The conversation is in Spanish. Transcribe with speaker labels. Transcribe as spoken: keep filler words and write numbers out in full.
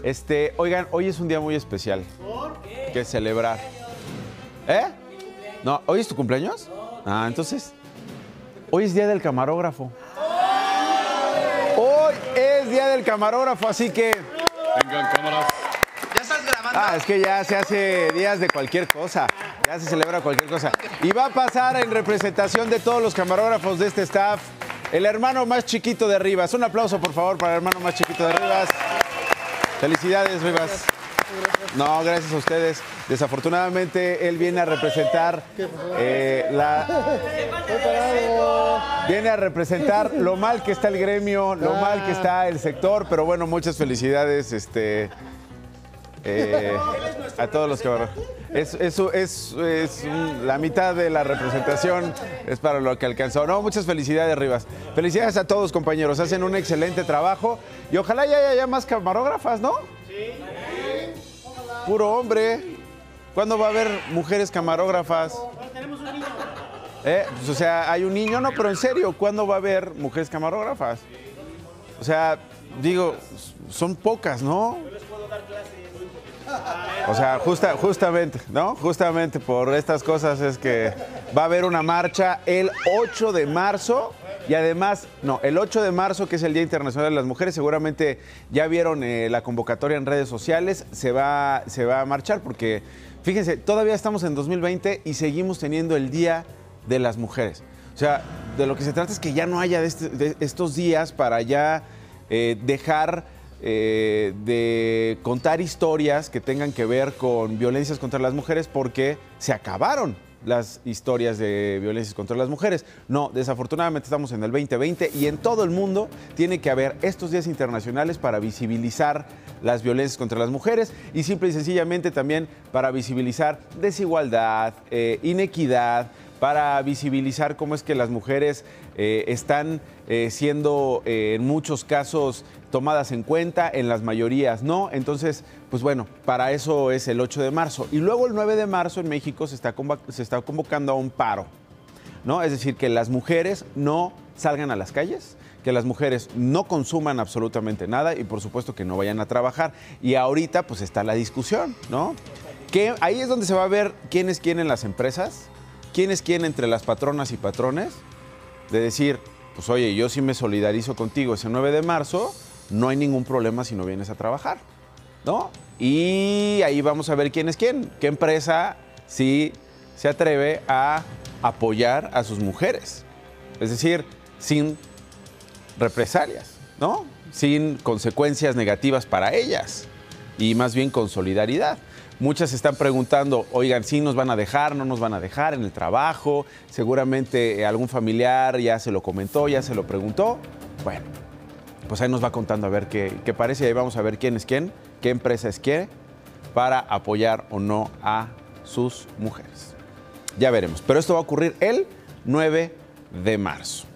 Speaker 1: Este, oigan, hoy es un día muy especial. ¿Por qué? Que celebrar. ¿Eh? No, ¿hoy es tu cumpleaños? Ah, entonces, hoy es día del camarógrafo. Hoy es día del camarógrafo, así que...
Speaker 2: Vengan, cámaras.
Speaker 3: ¿Ya estás grabando?
Speaker 1: Ah, es que ya se hace días de cualquier cosa. Ya se celebra cualquier cosa. Y va a pasar en representación de todos los camarógrafos de este staff, el hermano más chiquito de Rivas. Un aplauso, por favor, para el hermano más chiquito de Rivas. Felicidades, Rivas. No, gracias a ustedes. Desafortunadamente, él viene a representar eh, la... Viene a representar lo mal que está el gremio, lo mal que está el sector, pero bueno, muchas felicidades este, eh, a todos los que van. Es, es, es, es un, la mitad de la representación es para lo que alcanzó. No, muchas felicidades, Rivas. Felicidades a todos, compañeros. Hacen un excelente trabajo y ojalá ya haya más camarógrafas, ¿no? Sí. Puro hombre. ¿Cuándo va a haber mujeres camarógrafas?
Speaker 4: Tenemos un niño.
Speaker 1: Eh, pues, o sea, hay un niño, no, pero en serio, ¿cuándo va a haber mujeres camarógrafas? O sea, digo, son pocas, ¿no?
Speaker 4: Yo les puedo dar clase.
Speaker 1: O sea, justa, justamente, ¿no? Justamente por estas cosas es que va a haber una marcha el ocho de marzo y además, no, el ocho de marzo, que es el Día Internacional de las Mujeres, seguramente ya vieron eh, la convocatoria en redes sociales, se va, se va a marchar porque, fíjense, todavía estamos en dos mil veinte y seguimos teniendo el Día de las Mujeres. O sea, de lo que se trata es que ya no haya de, este, de estos días para ya eh, dejar eh, de contar historias que tengan que ver con violencias contra las mujeres porque se acabaron las historias de violencias contra las mujeres. No, desafortunadamente estamos en el veinte veinte y en todo el mundo tiene que haber estos días internacionales para visibilizar las violencias contra las mujeres y simple y sencillamente también para visibilizar desigualdad, eh, inequidad, para visibilizar cómo es que las mujeres eh, están eh, siendo eh, en muchos casos tomadas en cuenta, en las mayorías no. Entonces, pues bueno, para eso es el ocho de marzo. Y luego el nueve de marzo en México se está, se está convocando a un paro, ¿no? Es decir, que las mujeres no salgan a las calles, que las mujeres no consuman absolutamente nada y por supuesto que no vayan a trabajar. Y ahorita pues está la discusión, ¿no? Que ahí es donde se va a ver quién es quién en las empresas, quién es quién entre las patronas y patrones, de decir, pues oye, yo sí me solidarizo contigo ese nueve de marzo, no hay ningún problema si no vienes a trabajar, ¿no? Y ahí vamos a ver quién es quién, qué empresa sí se atreve a apoyar a sus mujeres, es decir, sin represalias, ¿no? Sin consecuencias negativas para ellas y más bien con solidaridad. Muchas se están preguntando, oigan, ¿sí nos van a dejar, no nos van a dejar en el trabajo? Seguramente algún familiar ya se lo comentó, ya se lo preguntó. Bueno, pues ahí nos va contando a ver qué, qué parece y ahí vamos a ver quién es quién, qué empresa es quién para apoyar o no a sus mujeres. Ya veremos, pero esto va a ocurrir el nueve de marzo.